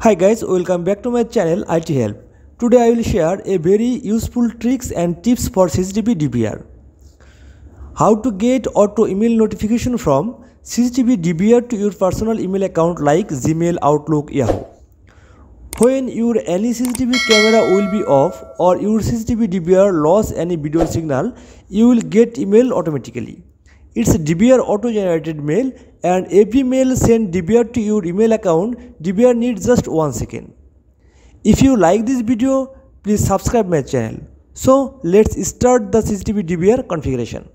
Hi guys, welcome back to my channel IT Help. Today I will share a very useful tricks and tips for CCTV DVR. How to get auto email notification from CCTV DVR to your personal email account like Gmail, Outlook, Yahoo. When your any CCTV camera will be off or your CCTV DVR lost any video signal, you will get email automatically. It's DVR auto-generated mail, and every mail sent DVR to your email account, DVR needs just 1 second. If you like this video, please subscribe my channel. So let's start the CCTV DVR configuration.